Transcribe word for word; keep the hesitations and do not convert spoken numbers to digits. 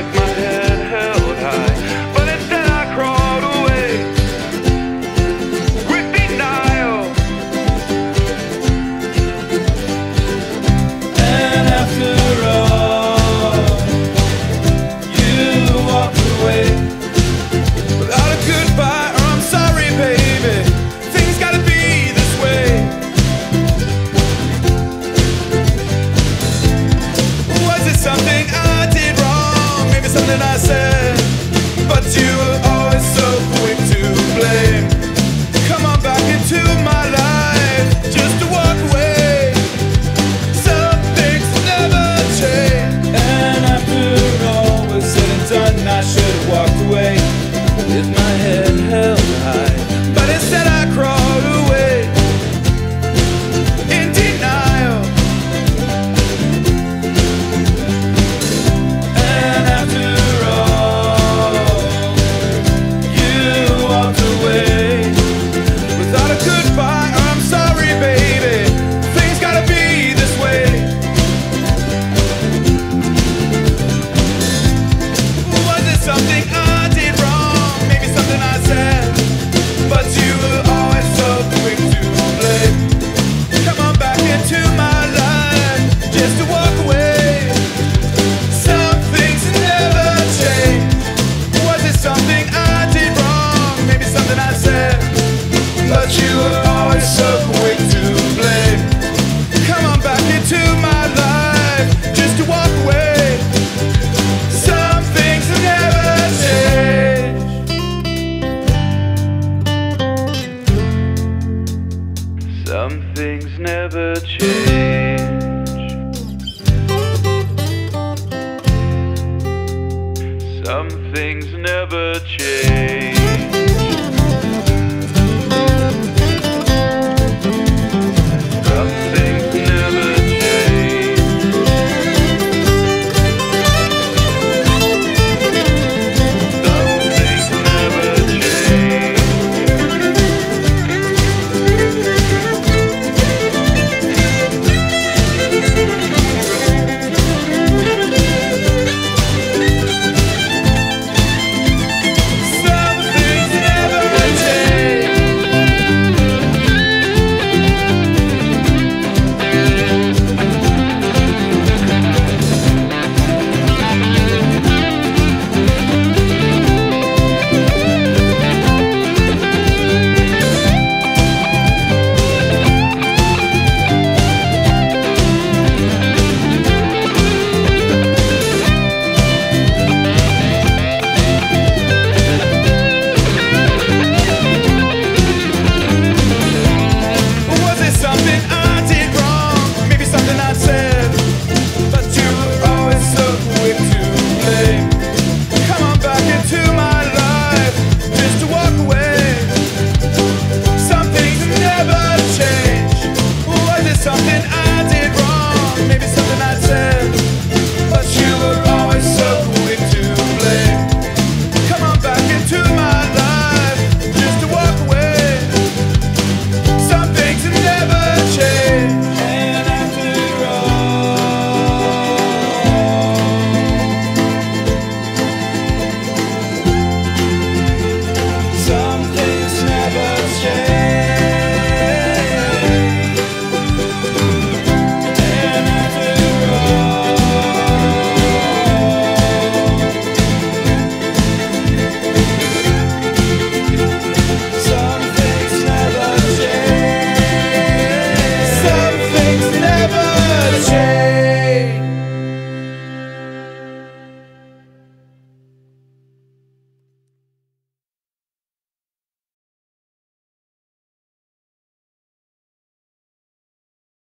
with my head held high, but instead I crawled away with denial. And after all, you walked away without a goodbye or I'm sorry, baby. Things gotta be this way. Was it something I did wrong? Maybe something I said, but you were always so quick to blame. Come on back into my life just to walk away. Some things never change. And after all was said and done, I should have walked away with my head held high, but instead I crawled away in denial. And after all, you walked away without a goodbye or I'm sorry, baby. Things gotta be this way. Was it something I did wrong? Maybe something I said, but you were always so quick to blame. Come on back into my life just to walk away. Some things never change. Was it something I did wrong? Maybe something I said, but you were always so quick to blame. Come on back into my life just to walk away. Some things never change. Some things never change. Some things never change.